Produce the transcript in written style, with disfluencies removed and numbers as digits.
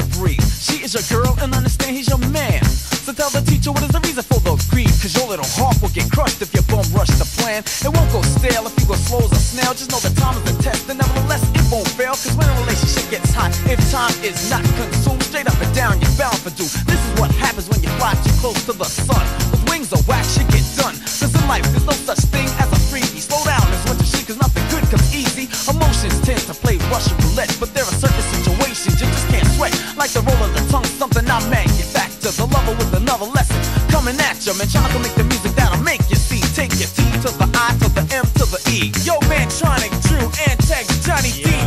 breathe. She is your girl and understand he's your man. So tell the teacher what is the reason for the greed. Cause your little heart will get crushed if you bum rush the plan. It won't go stale if you go slow as a snail. Just know that time is a test and nevertheless it won't fail. Cause when a relationship gets hot, if time is not consumed, straight up and down you're bound for doom. This is what happens when you fly too close to the sun. With wings of wax you get done. Cause in life there's no such thing as a freebie. Slow down is what you should, cause nothing good comes easy. Emotions tend to play Russian roulette, but there are certain situations you just can't sweat. Like the roll of the tongue, something I manufacture. The lover with another lesson coming at you, man. Trying to make the music that'll make you see. Take your T to the I to the M to the E. Yo, Mantronix, Drew, and Tech, Johnny D.